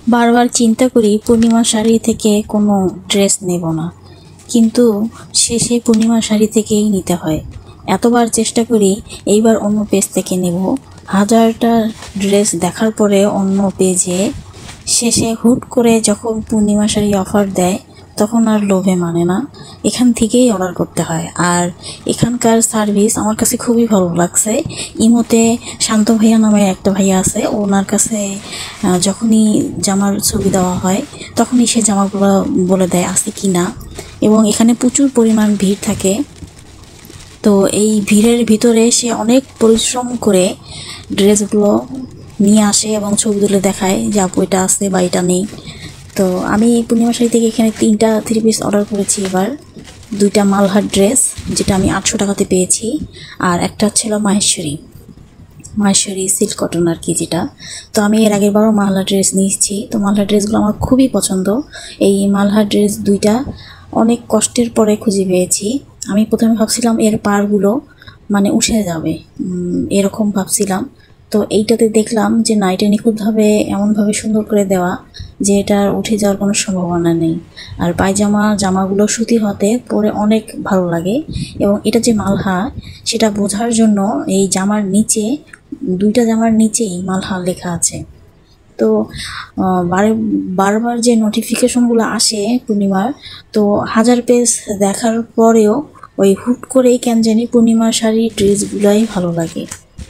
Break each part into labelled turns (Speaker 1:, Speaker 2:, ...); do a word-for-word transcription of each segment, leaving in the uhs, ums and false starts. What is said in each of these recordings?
Speaker 1: বারবার চিন্তা করি পূর্ণিমা শাড়ি থেকে কোনো ড্রেস নেব না, কিন্তু শেষে পূর্ণিমা শাড়ি থেকেই নিতে হয়। এতবার চেষ্টা করি এইবার অন্য পেজ থেকে নেব, হাজারটা ড্রেস দেখার পরে অন্য পেজে শেষে হুট করে যখন পূর্ণিমা শাড়ি অফার দেয় তখন আর লোভে মানে না, এখান থেকেই অর্ডার করতে হয়। আর এখানকার সার্ভিস আমার কাছে খুবই ভালো লাগছে। ইমোতে শান্ত ভাইয়া নামে একটা ভাইয়া আছে, ওনার কাছে যখনই জামার ছবি দেওয়া হয় তখনই সে জামাগুলো বলে দেয় আছে কি না। এবং এখানে প্রচুর পরিমাণ ভিড় থাকে, তো এই ভিড়ের ভিতরে সে অনেক পরিশ্রম করে ড্রেসগুলো নিয়ে আসে এবং ছবি তুলে দেখায় যে আপু এটা আছে বা এটা নেই। তো আমি পূর্ণিমা শাড়ি থেকে এখানে তিনটা থ্রি পিস অর্ডার করেছি এবার। দুইটা মালহার ড্রেস যেটা আমি আটশো টাকাতে পেয়েছি, আর একটা ছিল মাহেশ্বরী মাহেশ্বরী সিল্ক কটন আর কি যেটা। তো আমি এর আগের বারও মালহার ড্রেস নিয়েছি, তো মালহার ড্রেসগুলো আমার খুবই পছন্দ। এই মালহার ড্রেস দুইটা অনেক কষ্টের পরে খুঁজে পেয়েছি। আমি প্রথমে ভাবছিলাম এর পাড়গুলো মানে উঠে যাবে, এরকম ভাবছিলাম। তো এইটাতে দেখলাম যে না, এটা নিখুঁতভাবে এমনভাবে সুন্দর করে দেওয়া যে এটার উঠে যাওয়ার কোনো সম্ভাবনা নেই। আর পায়জামা জামাগুলো সুতি হতে পরে অনেক ভালো লাগে। এবং এটা যে মালহা সেটা বোঝার জন্য এই জামার নিচে, দুইটা জামার নিচেই মালহা লেখা আছে। তো বারে বারবার যে নোটিফিকেশনগুলো আসে পূর্ণিমার, তো হাজার পেজ দেখার পরেও ওই হুট করেই কেন জানি পূর্ণিমার শাড়ির ড্রেসগুলোই ভালো লাগে।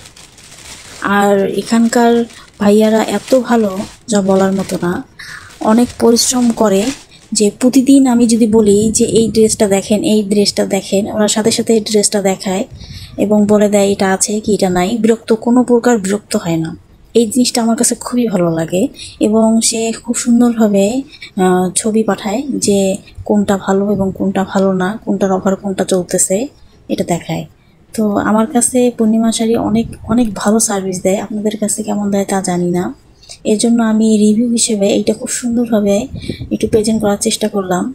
Speaker 1: আর এখানকার ভাইয়ারা এত ভালো যা বলার মতো না, অনেক পরিশ্রম করে। যে প্রতিদিন আমি যদি বলি যে এই ড্রেসটা দেখেন এই ড্রেসটা দেখেন, ওরা সাথে সাথে এই ড্রেসটা দেখায় এবং বলে দেয় এটা আছে কি এটা নাই। বিরক্ত কোনো প্রকার বিরক্ত হয় না, এই জিনিসটা আমার কাছে খুবই ভালো লাগে। এবং সে খুব সুন্দরভাবে ছবি পাঠায় যে কোনটা ভালো এবং কোনটা ভালো না, কোনটার অফার কোনটা চলতেছে এটা দেখায়। তো আমার কাছে পূর্ণিমা শাড়ি অনেক অনেক ভালো সার্ভিস দেয়, আপনাদের কাছে কেমন দেয় তা জানি না। এর জন্য আমি রিভিউ হিসেবে এইটা খুব সুন্দরভাবে একটু প্রেজেন্ট করার চেষ্টা করলাম।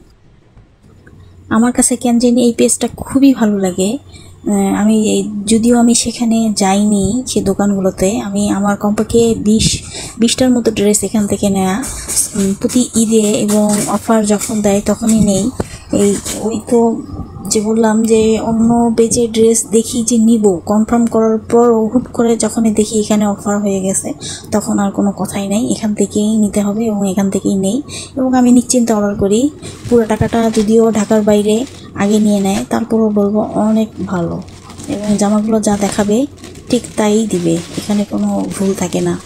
Speaker 1: আমার কাছে কেন জানি এই পেজটা খুবই ভালো লাগে। আমি যদিও আমি সেখানে যাইনি সে দোকানগুলোতে, আমি আমার কমপক্ষে বিশ বিশটার মতো ড্রেস এখান থেকে নেয়া, প্রতি ঈদে এবং অফার যখন দেয় তখনই নেই। এই ওই তো যে বললাম যে অন্য পেজে ড্রেস দেখি যে নিব, কনফার্ম করার পর হুট করে যখনই দেখি এখানে অফার হয়ে গেছে তখন আর কোনো কথাই নেই, এখান থেকেই নিতে হবে এবং এখান থেকেই নেই। এবং আমি নিশ্চিন্তে অর্ডার করি, পুরো টাকাটা যদিও ঢাকার বাইরে আগে নিয়ে নেয় তারপরও বলবো অনেক ভালো, এবং জামাগুলো যা দেখাবে ঠিক তাই দিবে, এখানে কোনো ভুল থাকে না।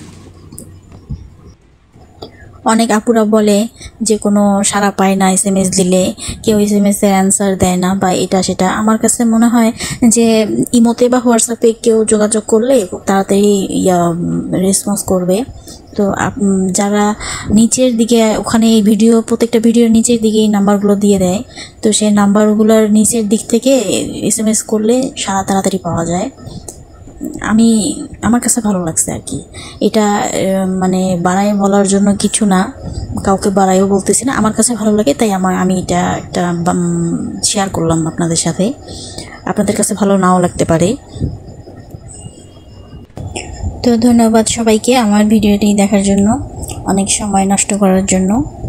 Speaker 1: অনেক আপুরা বলে যে কোনো সাড়া পায় না এস এম এস দিলে, কেউ এস এম এসের অ্যান্সার দেয় না বা এটা সেটা। আমার কাছে মনে হয় যে ইমোতে বা হোয়াটসঅ্যাপে কেউ যোগাযোগ করলে খুব তাড়াতাড়ি ইয়া রেসপন্স করবে। তো যারা নিচের দিকে ওখানে এই ভিডিও প্রত্যেকটা ভিডিওর নিচের দিকে এই নাম্বারগুলো দিয়ে দেয়, তো সেই নাম্বারগুলোর নিচের দিক থেকে এস এম এস করলে সারা তাড়াতাড়ি পাওয়া যায়। আমি আমার কাছে ভালো লাগছে আর কি। এটা মানে বাড়ায় বলার জন্য কিছু না, কাউকে বাড়াইও বলতেছি না, আমার কাছে ভালো লাগে তাই আমার আমি এটা একটা শেয়ার করলাম আপনাদের সাথে। আপনাদের কাছে ভালো নাও লাগতে পারে। তো ধন্যবাদ সবাইকে আমার ভিডিওটি দেখার জন্য, অনেক সময় নষ্ট করার জন্য।